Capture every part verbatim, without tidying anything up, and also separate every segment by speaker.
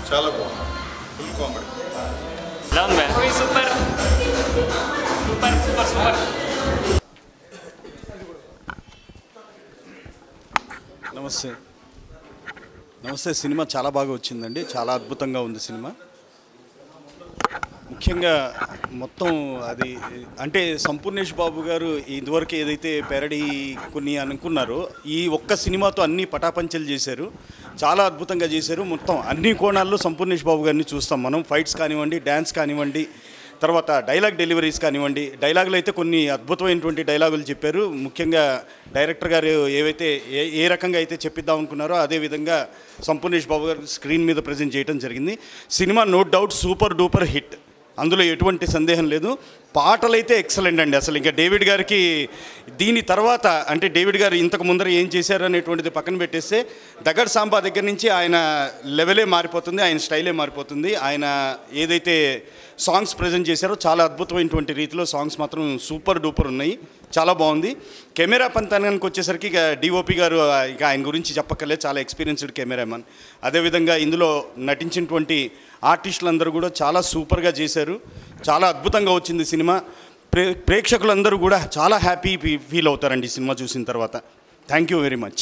Speaker 1: చాలా బాగుంది, full comedy.
Speaker 2: ఎలా ఉంది భయ్యా?
Speaker 3: Super super super super.
Speaker 4: నమస్తే నమస్తే సినిమా చాలా బాగా వచ్చిందండి, చాలా అద్భుతంగా ఉంది సినిమా. ముఖ్యంగా మొత్తం అది అంటే సంపూర్ణేష్ బాబు గారు ఇదివరకు ఏదైతే పెరడి కొన్ని అనుకున్నారో ఈ ఒక్క సినిమాతో అన్ని పటాపంచలు చేశారు, చాలా అద్భుతంగా చేశారు. మొత్తం అన్ని కోణాల్లో సంపూర్ణేష్ బాబు గారిని చూస్తాం మనం. ఫైట్స్ కానివ్వండి, డ్యాన్స్ కానివ్వండి, తర్వాత డైలాగ్ డెలివరీస్ కానివ్వండి. డైలాగులు అయితే కొన్ని అద్భుతమైనటువంటి డైలాగులు చెప్పారు. ముఖ్యంగా డైరెక్టర్ గారు ఏవైతే ఏ ఏ రకంగా అయితే చెప్పిద్దాం అనుకున్నారో అదేవిధంగా సంపూర్ణేష్ బాబు గారు స్క్రీన్ మీద ప్రజెంట్ చేయడం జరిగింది. Cinema no doubt super duper hit, అందులో ఎటువంటి సందేహం లేదు. పాటలైతే ఎక్సలెంట్ అండి. అసలు ఇంకా డేవిడ్ గారికి దీని తర్వాత అంటే డేవిడ్ గారు ఇంతకు ముందర ఏం చేశారు అనేటువంటిది పక్కన పెట్టేస్తే దగడ్ సాంబా దగ్గర నుంచి ఆయన లెవెలే మారిపోతుంది, ఆయన స్టైలే మారిపోతుంది. ఆయన ఏదైతే సాంగ్స్ ప్రజెంట్ చేశారో చాలా అద్భుతమైనటువంటి రీతిలో సాంగ్స్ మాత్రం సూపర్ డూపర్ ఉన్నాయి, చాలా బాగుంది. కెమెరా పంతానికి వచ్చేసరికి ఇక డిఓపి గారు ఇక ఆయన గురించి చెప్పక్కర్లేదు, చాలా ఎక్స్పీరియన్స్డ్ కెమెరామెన్. అదేవిధంగా ఇందులో నటించినటువంటి ఆర్టిస్టులందరూ కూడా చాలా సూపర్గా చేశారు, చాలా అద్భుతంగా వచ్చింది సినిమా. ప్రే ప్రేక్షకులందరూ కూడా చాలా హ్యాపీ ఫీల్ అవుతారండి ఈ సినిమా చూసిన తర్వాత. Thank you very much.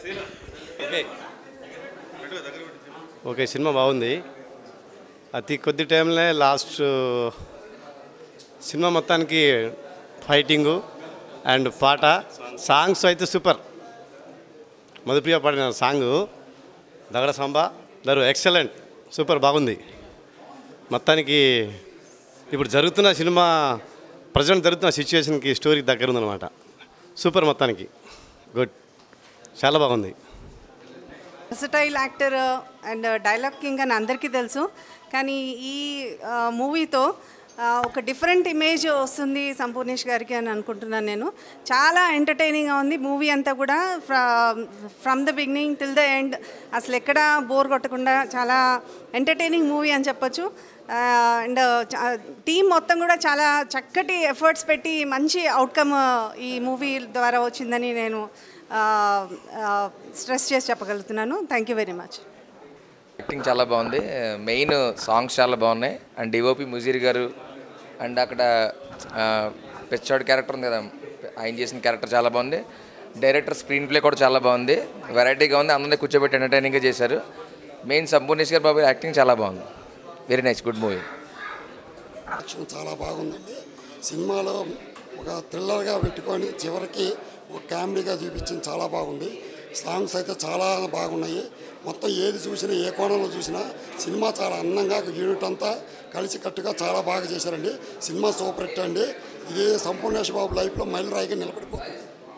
Speaker 5: Okay, cinema బాగుంది. అతి కొద్ది టైంలో లాస్ట్ సినిమా మొత్తానికి ఫైటింగు అండ్ పాట, సాంగ్స్ అయితే సూపర్. మధుప్రియ పాడిన సాంగు దగడ సాంబా దరు ఎక్సలెంట్, సూపర్ బాగుంది. మొత్తానికి ఇప్పుడు జరుగుతున్న సినిమా ప్రజెంట్ జరుగుతున్న సిచ్యువేషన్కి స్టోరీకి దగ్గర ఉందన్నమాట. సూపర్, మొత్తానికి గుడ్, చాలా బాగుంది.
Speaker 6: Versatile actor and dialogue king అని అందరికీ తెలుసు, కానీ ఈ మూవీతో ఒక డిఫరెంట్ ఇమేజ్ వస్తుంది సంపూర్ణేష్ గారికి అని అనుకుంటున్నాను నేను. చాలా ఎంటర్టైనింగ్గా ఉంది మూవీ అంతా కూడా, from the beginning till the end అసలు ఎక్కడ బోర్ కొట్టకుండా చాలా ఎంటర్టైనింగ్ మూవీ అని చెప్పొచ్చు. అండ్ టీం మొత్తం కూడా చాలా చక్కటి ఎఫర్ట్స్ పెట్టి మంచి అవుట్కమ్ ఈ మూవీ ద్వారా వచ్చిందని నేను స్ట్రెస్ చేసి చెప్పగలుగుతున్నాను. Thank you very much.
Speaker 7: Acting చాలా బాగుంది, మెయిన్ సాంగ్స్ చాలా బాగున్నాయి. అండ్ డిఓపి ముజీర్ గారు అండ్ అక్కడ పెచ్చోడ్ క్యారెక్టర్ ఉంది కదా, ఆయన చేసిన క్యారెక్టర్ చాలా బాగుంది. డైరెక్టర్ స్క్రీన్ ప్లే కూడా చాలా బాగుంది, వెరైటీగా ఉంది, అందరినీ కూర్చోబెట్టి ఎంటర్టైనింగ్గా చేశారు. మెయిన్ సంపూర్ణేష్ గారు బాబు యాక్టింగ్ చాలా బాగుంది, very nice, good movie.
Speaker 8: Action చాలా బాగుందండి. సినిమాలో ఒక థ్రిల్లర్గా పెట్టుకొని చివరికి ఒక కామెడీగా చూపించింది, చాలా బాగుంది. సాంగ్స్ అయితే చాలా బాగున్నాయి. మొత్తం ఏది చూసినా ఏ కోణంలో చూసినా సినిమా చాలా అందంగా యూనిట్ అంతా కలిసికట్టుగా చాలా బాగా చేశారండి. సినిమా సూపర్ హిట్ అండి. ఇది సంపూర్ణేష్ బాబు లైఫ్లో మైలురాయిగా నిలబడిపోతుంది.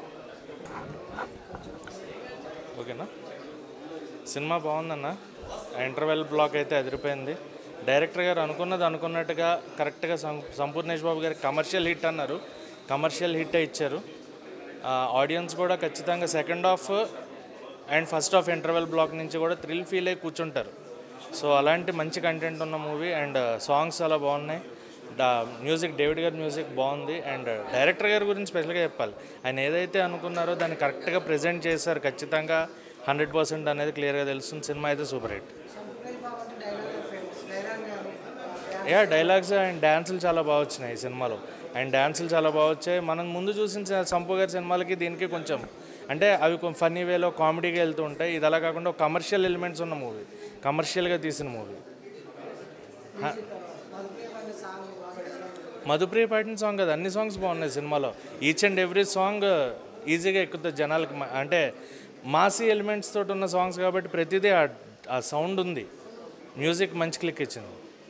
Speaker 9: ఓకేనా, సినిమా బాగుందన్న. ఇంటర్వెల్ బ్లాక్ అయితే అదిరిపోయింది. డైరెక్టర్ గారు అనుకున్నది అనుకున్నట్టుగా కరెక్ట్గా సంపూర్ణేష్ బాబు గారికి కమర్షియల్ హిట్ అన్నారు, కమర్షియల్ హిట్ ఇచ్చారు. ఆడియన్స్ కూడా ఖచ్చితంగా second half and first half interval block నుంచి కూడా థ్రిల్ ఫీల్ అయ్యి కూర్చుంటారు. సో అలాంటి మంచి కంటెంట్ ఉన్న మూవీ. అండ్ సాంగ్స్ చాలా బాగున్నాయి, డా మ్యూజిక్ డేవిడ్ గారి మ్యూజిక్ బాగుంది. అండ్ డైరెక్టర్ గారి గురించి స్పెషల్గా చెప్పాలి, ఆయన ఏదైతే అనుకున్నారో దాన్ని కరెక్ట్గా ప్రజెంట్ చేశారు. ఖచ్చితంగా హండ్రెడ్ పర్సెంట్ అనేది క్లియర్గా తెలుస్తుంది. సినిమా అయితే super hit. Yeah, dialogues and డ్యాన్సులు చాలా బాగా వచ్చినాయి ఈ సినిమాలో. అండ్ డ్యాన్సులు చాలా బాగా వచ్చాయి. మనం ముందు చూసిన సంపు గారి సినిమాలకి దీనికి కొంచెం అంటే అవి కొంచెం ఫన్నీ వేలో కామెడీగా వెళ్తూ ఉంటాయి. ఇది అలా కాకుండా ఒక కమర్షియల్ ఎలిమెంట్స్ ఉన్న మూవీ, కమర్షియల్గా తీసిన మూవీ. మధుప్రియ పాడిన సాంగ్ కదా, అన్ని సాంగ్స్ బాగున్నాయి సినిమాలో. ఈచ్ అండ్ ఎవ్రీ సాంగ్ ఈజీగా ఎక్కుతుంది జనాలకి. అంటే మాసీ ఎలిమెంట్స్ తోటి ఉన్న సాంగ్స్ కాబట్టి ప్రతిదీ ఆ సౌండ్ ఉంది, మ్యూజిక్ మంచి క్లిక్ ఇచ్చింది.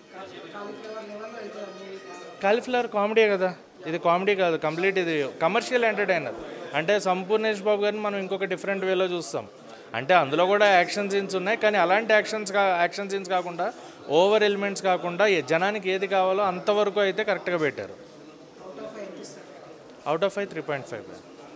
Speaker 9: కాలీఫ్లవర్ కామెడీ కదా, ఇది కామెడీ కాదు కంప్లీట్, ఇది కమర్షియల్ ఎంటర్టైనర్. అంటే సంపూర్ణేష్ బాబు గారిని మనం ఇంకొక డిఫరెంట్ వేలో చూస్తాం. అంటే అందులో కూడా యాక్షన్ సీన్స్ ఉన్నాయి, కానీ అలాంటి యాక్షన్స్ కా యాక్షన్ సీన్స్ కాకుండా ఓవర్ ఎలిమెంట్స్ కాకుండా జనానికి ఏది కావాలో అంతవరకు అయితే కరెక్ట్గా పెట్టారు. Out of five three point five.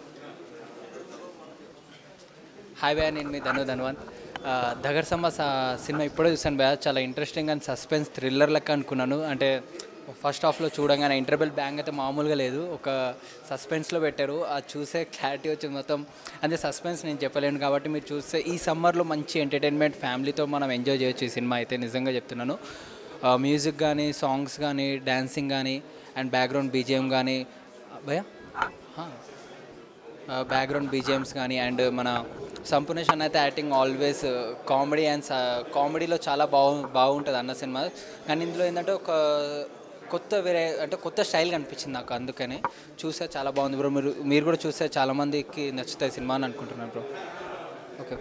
Speaker 10: Hi భయ్యా, నేను మీ ధను ధన్వంత్. దగడ్ సంబా సినిమా ఇప్పుడే చూసాను భయ్యా, చాలా ఇంట్రెస్టింగ్ అండ్ సస్పెన్స్ థ్రిల్లర్ లెక్క అనుకున్నాను. అంటే ఫస్ట్ హాఫ్లో చూడంగానే ఇంటర్వెల్ బ్యాంగ్ అయితే మామూలుగా లేదు, ఒక సస్పెన్స్లో పెట్టారు. అది చూసే క్లారిటీ వచ్చింది మొత్తం. అదే సస్పెన్స్ నేను చెప్పలేను కాబట్టి మీరు చూస్తే ఈ సమ్మర్లో మంచి ఎంటర్టైన్మెంట్ ఫ్యామిలీతో మనం ఎంజాయ్ చేయొచ్చు ఈ సినిమా అయితే, నిజంగా చెప్తున్నాను. మ్యూజిక్ కానీ, సాంగ్స్ కానీ, డ్యాన్సింగ్ కానీ అండ్ బ్యాక్గ్రౌండ్ బీజిఎం కానీ, భయ బ్యాక్గ్రౌండ్ బీజిఎమ్స్ కానీ అండ్ మన సంపూర్ణేష్ అన్న అయితే యాక్టింగ్ ఆల్వేస్ కామెడీ అండ్ కామెడీలో చాలా బాగు బాగుంటుంది అన్న సినిమా. కానీ ఇందులో ఏంటంటే ఒక కొత్త వేరే అంటే కొత్త స్టైల్ కనిపించింది నాకు, అందుకని చూస్తే చాలా బాగుంది బ్రో. మీరు మీరు కూడా చూస్తే చాలామందికి నచ్చుతాయి సినిమా అని అనుకుంటున్నాను బ్రో. ఓకే.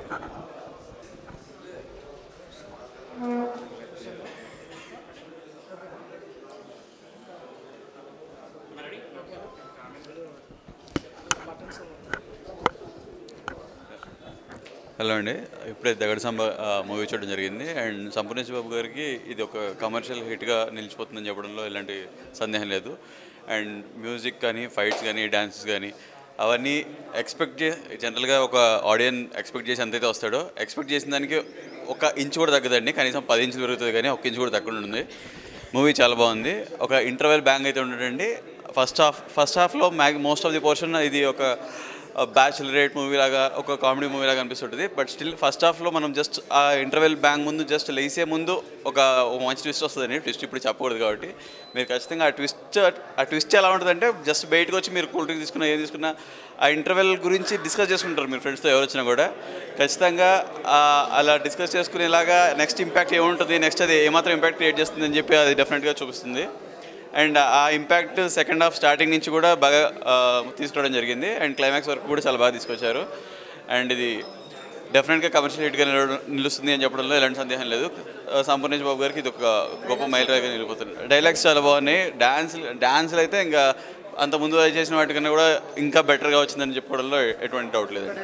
Speaker 1: హలో అండి, ఇప్పుడే దగడ సంబ మూవీ చూడడం జరిగింది. అండ్ సంపూర్ణేష్ బాబు గారికి ఇది ఒక కమర్షియల్ హిట్గా నిలిచిపోతుందని చెప్పడంలో ఎలాంటి సందేహం లేదు. అండ్ మ్యూజిక్ కానీ, ఫైట్స్ కానీ, డాన్సెస్ కానీ అవన్నీ ఎక్స్పెక్ట్ చే జనరల్గా ఒక ఆడియన్స్ ఎక్స్పెక్ట్ చేసి ఎంతైతే వస్తాడో ఎక్స్పెక్ట్ చేసిన దానికి ఒక ఇంచు కూడా తగ్గదండి. కనీసం పది ఇంచులు పెరుగుతుంది కానీ ఒక ఇంచు కూడా తగ్గకుండా ఉంది. మూవీ చాలా బాగుంది. ఒక ఇంటర్వెల్ బ్యాంగ్ అయితే ఉండడండి. ఫస్ట్ హాఫ్ ఫస్ట్ హాఫ్లో మ్యాగ్ మోస్ట్ ఆఫ్ ది పోర్షన్ ఇది ఒక బ్యాచులరేట్ మూవీ లాగా, ఒక కామెడీ మూవీ లాగా అనిపిస్తుంటుంది. బట్ స్టిల్ ఫస్ట్ హాఫ్లో మనం జస్ట్ ఆ ఇంటర్వెల్ బ్యాంగ్ ముందు జస్ట్ లేసే ముందు ఒక మంచి ట్విస్ట్ వస్తుందండి. ట్విస్ట్ ఇప్పుడు చెప్పకూడదు కాబట్టి మీరు ఖచ్చితంగా ఆ ట్విస్ట్ ఆ ట్విస్ట్ ఎలా ఉంటుందంటే జస్ట్ బయటకు వచ్చి మీరు కూల్ డ్రింక్ తీసుకున్నా ఏం తీసుకున్నా ఆ ఇంటర్వెల్ గురించి డిస్కస్ చేసుకుంటారు మీరు ఫ్రెండ్స్తో ఎవరు వచ్చినా కూడా. ఖచ్చితంగా అలా డిస్కస్ చేసుకునేలాగా నెక్స్ట్ ఇంపాక్ట్ ఏముంటుంది, నెక్స్ట్ అది ఏమాత్రం ఇంపాక్ట్ క్రియేట్ చేస్తుంది అని చెప్పి అది డెఫినెట్గా చూపిస్తుంది. అండ్ ఆ ఇంపాక్ట్ సెకండ్ హాఫ్ స్టార్టింగ్ నుంచి కూడా బాగా తీసుకురావడం జరిగింది. అండ్ క్లైమాక్స్ వరకు కూడా చాలా బాగా తీసుకొచ్చారు. అండ్ ఇది డెఫినెట్గా కమర్షియల్ హిట్గా నిలుస్తుంది అని చెప్పడంలో ఎలాంటి సందేహం లేదు. సంపూర్ణేష్ బాబు గారికి ఇది ఒక గొప్ప మైల్ రాయిగా నిలిపోతుంది. డైలాగ్స్ చాలా బాగున్నాయి. డ్యాన్స్ డ్యాన్స్లు అయితే ఇంకా అంత ముందు చేసిన వాటికన్నా కూడా ఇంకా బెటర్గా వచ్చిందని చెప్పుకోవడంలో ఎటువంటి డౌట్ లేదండి.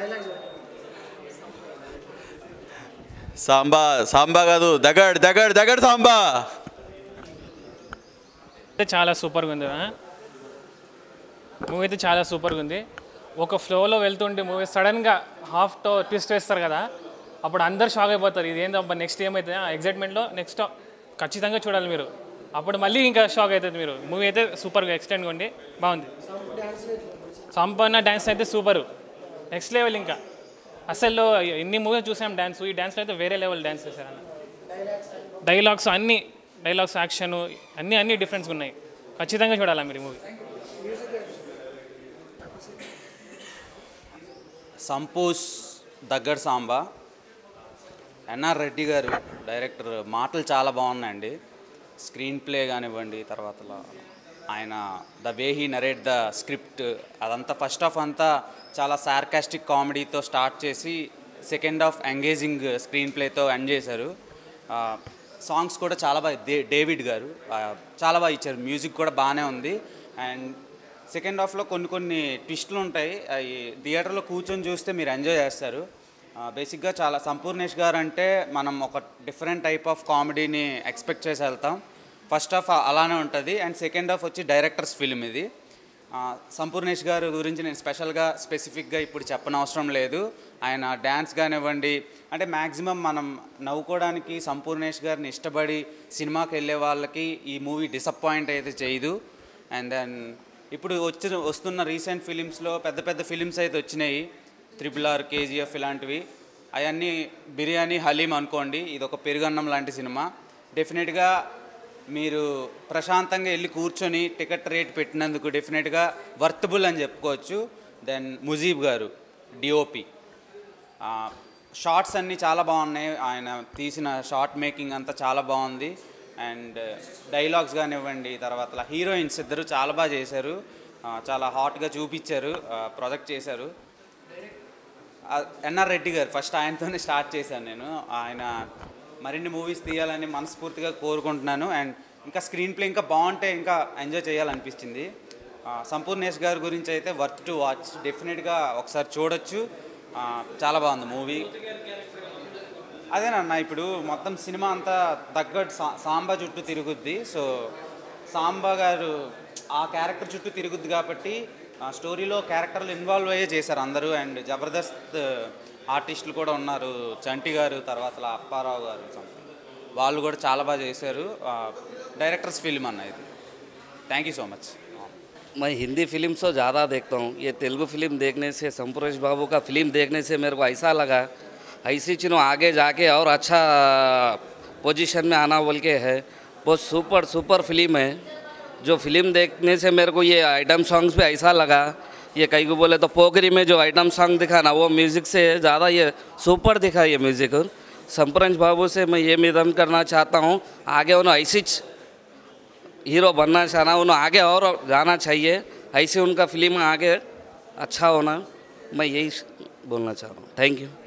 Speaker 1: సాంబా సాంబా కాదు దగడ్ దగడ్ దగడ్ సాంబా
Speaker 3: అయితే చాలా సూపర్గా ఉంది. మూవీ అయితే చాలా సూపర్గా ఉంది. ఒక ఫ్లోలో వెళ్తుంటే మూవీ సడన్గా హాఫ్ టో ట్విస్ట్ వేస్తారు కదా, అప్పుడు అందరు షాక్ అయిపోతారు. ఇది ఏంటబ్బా నెక్స్ట్ ఏమవుతుంది ఎగ్జైట్మెంట్లో నెక్స్ట్ ఖచ్చితంగా చూడాలి మీరు, అప్పుడు మళ్ళీ ఇంకా షాక్ అవుతుంది మీరు. మూవీ అయితే సూపర్గా ఎక్స్టెండ్గా ఉండి బాగుంది. సంపన్న డ్యాన్స్ అయితే సూపరు, నెక్స్ట్ లెవెల్. ఇంకా అసలు ఎన్ని మూవీ చూసాం డ్యాన్స్, ఈ డ్యాన్స్లో అయితే వేరే లెవెల్ డ్యాన్స్ చేశారు అన్న. డైలాగ్స్ అన్నీ డైలాగ్స్ యాక్షన్ అన్నీ అన్నీ డిఫరెన్స్గా ఉన్నాయి. ఖచ్చితంగా చూడాలా మీరు మూవీ.
Speaker 11: సంపూష్ దగ్గర సాంబా, ఎన్ఆర్ రెడ్డి గారు డైరెక్టర్, మాటలు చాలా బాగున్నాయండి. స్క్రీన్ ప్లే కానివ్వండి, తర్వాత ఆయన the way he narrate the script అదంతా ఫస్ట్ హాఫ్ అంతా చాలా సార్కాస్టిక్ కామెడీతో స్టార్ట్ చేసి సెకండ్ హాఫ్ ఎంగేజింగ్ స్క్రీన్ ప్లేతో ఎండ్ చేశారు. సాంగ్స్ కూడా చాలా బాగా దే డేవిడ్ గారు చాలా బాగా ఇచ్చారు. మ్యూజిక్ కూడా బాగానే ఉంది. అండ్ సెకండ్ హాఫ్లో కొన్ని కొన్ని ట్విస్టులు ఉంటాయి, అవి థియేటర్లో కూర్చొని చూస్తే మీరు ఎంజాయ్ చేస్తారు. బేసిక్గా చాలా సంపూర్ణేష్ గారు అంటే మనం ఒక డిఫరెంట్ టైప్ ఆఫ్ కామెడీని ఎక్స్పెక్ట్ చేసి వెళ్తాం. ఫస్ట్ హాఫ్ అలానే ఉంటుంది. అండ్ సెకండ్ హాఫ్ వచ్చి డైరెక్టర్స్ ఫిల్మ్ ఇది. సంపూర్ణేష్ గారు గురించి నేను స్పెషల్గా స్పెసిఫిక్గా ఇప్పుడు చెప్పనవసరం లేదు. ఆయన డ్యాన్స్ కానివ్వండి, అంటే మ్యాక్సిమం మనం నవ్వుకోవడానికి సంపూర్ణేష్ గారిని ఇష్టపడి సినిమాకి వెళ్ళే వాళ్ళకి ఈ మూవీ డిసప్పాయింట్ అయితే చేయదు. అండ్ దెన్ ఇప్పుడు వచ్చిన వస్తున్న రీసెంట్ ఫిలిమ్స్లో పెద్ద పెద్ద ఫిలిమ్స్ అయితే వచ్చినాయి, త్రిబుల్ ఆర్, కేజీఎఫ్ ఇలాంటివి. అవన్నీ బిర్యానీ, హలీం అనుకోండి, ఇది ఒక పెరుగన్నం లాంటి సినిమా. డెఫినెట్గా మీరు ప్రశాంతంగా వెళ్ళి కూర్చొని టికెట్ రేట్ పెట్టినందుకు డెఫినెట్గా వర్తబుల్ అని చెప్పుకోవచ్చు. దెన్ ముజీబ్ గారు డిఓపి, షార్ట్స్ అన్నీ చాలా బాగున్నాయి. ఆయన తీసిన షార్ట్ మేకింగ్ అంతా చాలా బాగుంది. అండ్ డైలాగ్స్ కానివ్వండి, తర్వాత హీరోయిన్స్ ఇద్దరు చాలా బాగా చేశారు, చాలా హాట్గా చూపించారు, ప్రొజెక్ట్ చేశారు. ఎన్ఆర్ రెడ్డి గారు ఫస్ట్ ఆయనతోనే స్టార్ట్ చేశాను నేను. ఆయన మరిన్ని మూవీస్ తీయాలని మనస్ఫూర్తిగా కోరుకుంటున్నాను. అండ్ ఇంకా స్క్రీన్ ప్లే ఇంకా బాగుంటే ఇంకా ఎంజాయ్ చేయాలనిపించింది. సంపూర్ణేష్ గారి గురించి అయితే వర్త్ టు వాచ్, డెఫినెట్గా ఒకసారి చూడొచ్చు. చాలా బాగుంది మూవీ. అదేనన్న ఇప్పుడు మొత్తం సినిమా అంతా దగ్గర సా సాంబా చుట్టూ తిరుగుద్ది. సో సాంబా గారు ఆ క్యారెక్టర్ చుట్టూ తిరుగుద్ది కాబట్టి స్టోరీలో క్యారెక్టర్లు ఇన్వాల్వ్ అయ్యే చేశారు అందరూ. అండ్ జబర్దస్త్ ఆర్టిస్టులు కూడా ఉన్నారు, చంటి గారు, తర్వాత అప్పారావు గారు, సంథింగ్ వాళ్ళు కూడా చాలా బాగా చేశారు. డైరెక్టర్స్ ఫిల్మ్ అన్న ఇది. Thank you so much.
Speaker 12: मैं हिंदी फिल्म से ज़्यादा देखता हूँ. ये तेलुगु फिल्म देखने से, संपूर्णेश बाबू का फिल्म देखने से मेरे को ऐसा लगा ऐसी चीज़ों आगे जाके और अच्छा पोजीशन में आना बोल के है. बहुत सुपर सुपर फिल्म है. जो फिल्म देखने से मेरे को ये आइटम सॉन्ग्स भी ऐसा लगा, ये कई को बोले तो पोखरी में जो आइटम सॉन्ग दिखा ना, वो म्यूज़िक से ज़्यादा ये सुपर दिखा ये म्यूज़िक. और संपूर्णेश बाबू से मैं ये निवेदन करना चाहता हूँ, आगे उन्होंने ऐसी हीरो बनना चाहना, उन्हें आगे और जाना चाहिए. ऐसे उनका फिल्म आगे अच्छा होना, मैं यही बोलना चाह रहा हूँ. Thank you.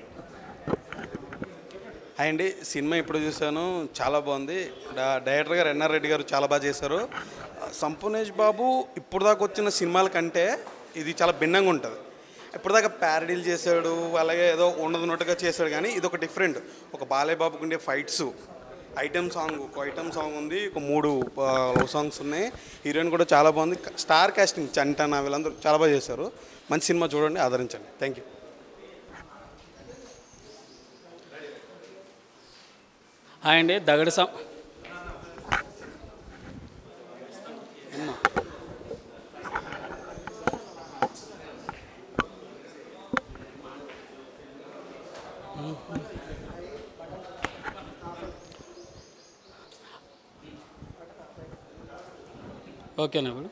Speaker 13: హాయ్ అండి, సినిమా ఇప్పుడు చూశాను, చాలా బాగుంది. డైరెక్టర్ గారు ఎన్ఆర్ రెడ్డి గారు చాలా బాగా చేశారు. సంపూర్ణేష్ బాబు ఇప్పుడు దాకా వచ్చిన సినిమాల కంటే ఇది చాలా భిన్నంగా ఉంటుంది. ఇప్పటిదాకా ప్యారడీలు చేశాడు, అలాగే ఏదో ఉన్నదన్నట్టుగా చేశాడు, కానీ ఇది ఒక డిఫరెంట్. ఒక బాలయ్య బాబుకు ఉండే ఫైట్స్, ఐటమ్ సాంగ్, ఒక ఐటమ్ సాంగ్ ఉంది, ఒక మూడు లవ్ సాంగ్స్ ఉన్నాయి. హీరోయిన్ కూడా చాలా బాగుంది. స్టార్ కాస్టింగ్ చంటన వీళ్ళందరూ చాలా బాగా చేశారు. మంచి సినిమా చూడండి, ఆదరించండి. Thank you.
Speaker 14: హాయ్ అండి, దగడ సం ఓకేనా ఇప్పుడు?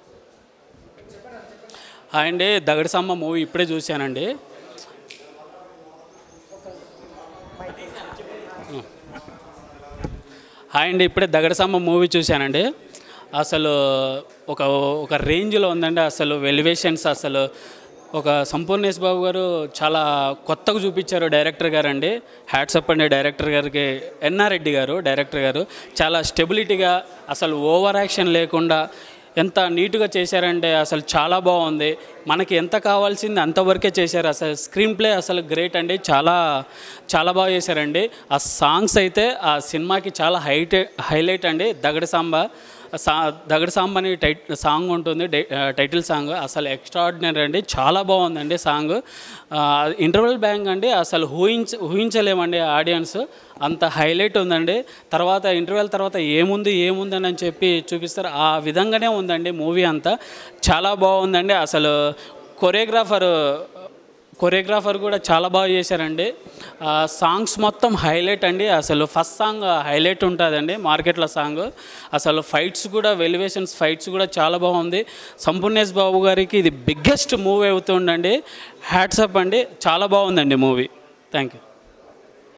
Speaker 14: హాయ్ అండి, దగడ సాంబ మూవీ ఇప్పుడే చూశానండి. హాయ్ అండి, ఇప్పుడే దగడ సాంబ మూవీ చూశానండి. అసలు ఒక ఒక రేంజ్లో ఉందండి. అసలు ఎలివేషన్స్, అసలు ఒక సంపూర్ణేష్ బాబు గారు చాలా కొత్తగా చూపించారు డైరెక్టర్ గారు అండి. హ్యాట్సప్ అండి డైరెక్టర్ గారికి. ఎన్ఆర్ రెడ్డి గారు డైరెక్టర్ గారు చాలా స్టెబిలిటీగా, అసలు ఓవర్ యాక్షన్ లేకుండా ఎంత నీట్గా చేశారంటే అసలు చాలా బాగుంది. మనకి ఎంత కావాల్సింది అంతవరకే చేశారు. అసలు స్క్రీన్ ప్లే అసలు గ్రేట్ అండి, చాలా చాలా బాగా చేశారండి. ఆ సాంగ్స్ అయితే ఆ సినిమాకి చాలా హైట్ హైలైట్ అండి. దగడ సాంబ సా దగడ సాంబ అని టై సాంగ్ ఉంటుంది, టైటిల్ సాంగ్. అసలు ఎక్స్ట్రాడినరీ అండి, చాలా బాగుందండి సాంగ్. ఇంటర్వెల్ బ్యాంగ్ అండి, అసలు ఊహించ ఊహించలేమండి ఆడియన్స్, అంత హైలైట్ ఉందండి. తర్వాత ఇంటర్వెల్ తర్వాత ఏముంది ఏముంది అని చెప్పి చూపిస్తారు, ఆ విధంగానే ఉందండి మూవీ అంతా. చాలా బాగుందండి. అసలు కొరియోగ్రాఫర్ కొరియోగ్రాఫర్ కూడా చాలా బాగా చేశారండి. సాంగ్స్ మొత్తం హైలైట్ అండి. అసలు ఫస్ట్ సాంగ్ హైలైట్ ఉంటుందండి, మార్కెట్లో సాంగ్. అసలు ఫైట్స్ కూడా, ఎలివేషన్స్ ఫైట్స్ కూడా చాలా బాగుంది. సంపూర్ణేష్ బాబు గారికి ఇది బిగ్గెస్ట్ మూవీ అవుతుందండి. హ్యాట్సప్ అండి, చాలా బాగుందండి మూవీ. Thank you.